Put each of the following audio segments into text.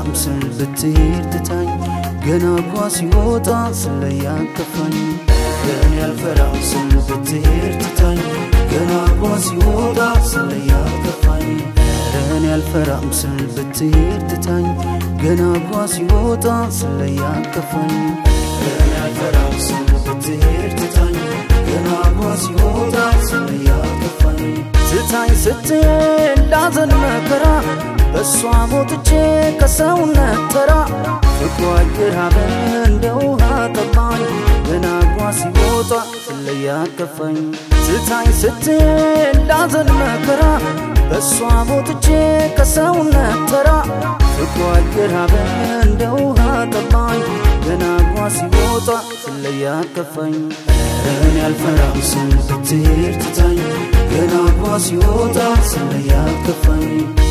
አልፈራም ስል ብትሄድ ትታኝ ገና ኳስ ሲወጣ ስለያከፋኝ እኔ አልፈራም ስል ብትሄድ ትታኝ ገና ኳስ ሲወጣ ስለያከፋኝ እኔ አልፈራም ስል ብትሄድ ትታኝ ገና ኳስ ሲወጣ ስለያከፋኝ እኔ አልፈራም ስል ብትሄድ ትታኝ ገና ኳስ ሲወጣ ስለያከፋኝ ትታኝ ስትል ላዘን መከራ በሷ ሞትቼ ከሰውነት ተራ ፍቅሯ ይራበ እንደ ውሃ ጠማኝ ገና ኳስ ሲወጣ ስለያከፋኝ ትታኝ ስትል ላዘን መከራ በሷ ሞትቼ ከሰውነት ተራ ፍቅሯ ይራበ እንደ ውሃ ጠማኝ ገና ኳስ ሲወጣ ስለያከፋኝ እኔ አልፈራም ስል ብትሄድ ትታኝ ገና ኳስ ሲወጣ ስለያከፋኝ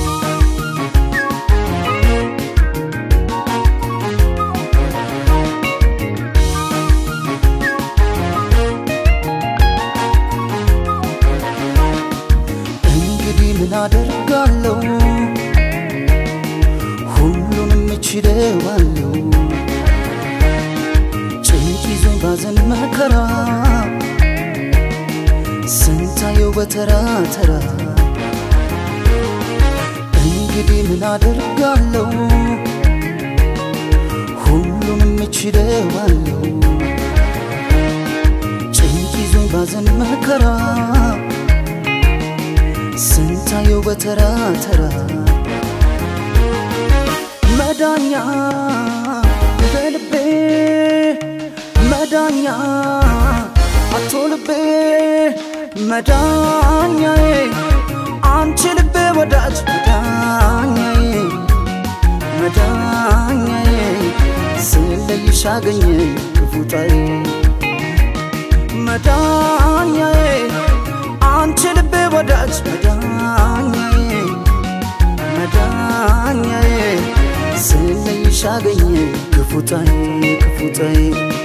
ምን አደርጋለሁ ሁሉንም እችለዋለሁ ጭንቅ ይዞኝ ባዘን መከራ ስንታየው በተራ ተራ እንግዲህ ምን አደርጋለሁ ሁሉንም እችለዋለሁ ጭንቅ ይዞኝ ባዘን መከራ ስንታየው በተራ ተራ መዳኛ በልቤ መዳኛ አቶ ልቤ መዳኛዬ አንቺ ልቤ ወዳጅ መዳኛዬ መዳኛዬ ስለይሽ አገኘኝ ክፉታዬ መዳኛዬ አንቺ ልቤ ወዳጅ መዳኛዬ መዳኛዬ ስለይሽ አገኘኝ ክፉታዬ ክፉታዬ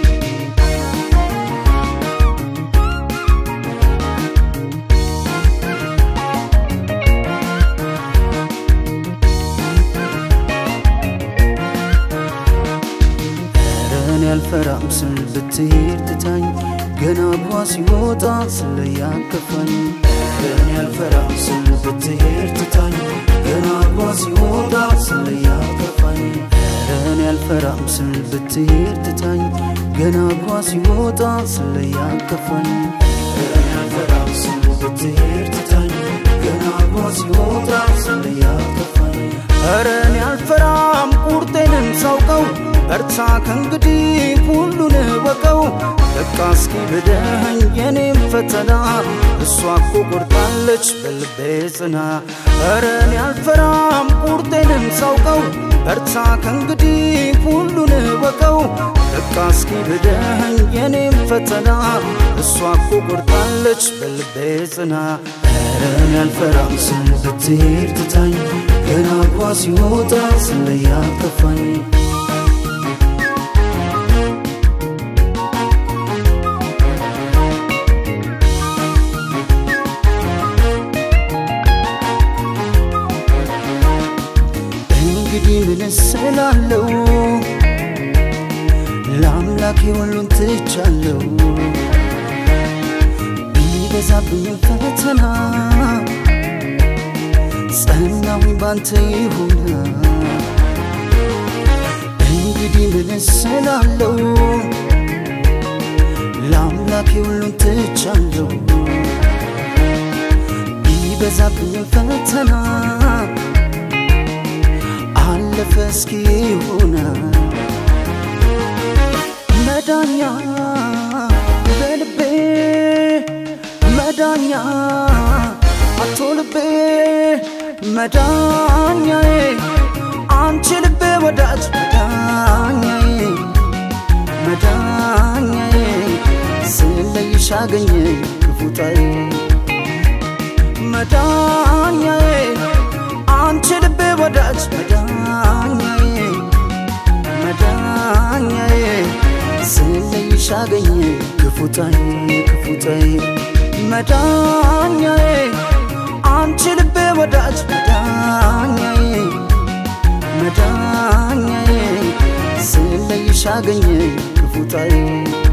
እኔ አልፈራም ስል ብትሄድ ትታኝ ገና ኳስ ሲወጣ ስለያከፋኝ እኔ አልፈራም ስል ብትሄድ ትታኝ ገና ኳስ ሲወጣ ስለያከፋኝ እኔ አልፈራም ስል ብትሄድ ትታኝ ገና ኳስ ሲወጣ ስለያከፋኝ እኔ አልፈራም ስል ብትሄድ ትታኝ ገና ኳስ ሲወጣ ስለያከፋኝ ኧረ እኔ አልፈራም ቁርጤንም ሳውቀው በርታ ከእንግዲህ ሁሉን ወቀው በቃ እስኪ ብደኸኝ የኔም ፈተና እሷ እኮ ቆርጣለች በልቤ ጽና ኧረ እኔ አልፈራም ቁርጤንም ሳውቀው በርታ ከእንግዲህ ሁሉን ወቀው በቃ እስኪ ብደኸኝ የኔም ፈተና እሷ እኮ ቆርጣለች በልቤ ጽና ኧረ እኔ አልፈራም ስል ብትሄድ ትታኝ ገና ኳስ ሲወጣ ስለያከፋኝ እንግዲህ ምን ስላለው ለአምላኬ ሁሉን ትቻለሁ ቢበዛብኝ ፈተና ጸናሁኝ ባንተ ይሁን እንግዲህ ምን ስላለው ለአምላኬ ሁሉን ትቻለሁ ቢበዛብኝ ፈተና አለፈ እስኪ ይሁን መዳኛ በልቤ መዳኛ አቶ ልቤ መዳኛዬ አንቺ ልቤ ወዳጅ መዳኛዬ መዳኛዬ ስለይሽ አገኘኝ ክፉታዬ መዳኛዬ አንቺ ልቤ ወዳጅ መዳኛዬ መዳኛዬ ስለይሽ አገኘኝ ክፉታዬ ክፉታዬ መዳኛዬ አንቺ ልቤ ወዳጅ መዳኛዬ መዳኛዬ ስለይሽ አገኘኝ ክፉታዬ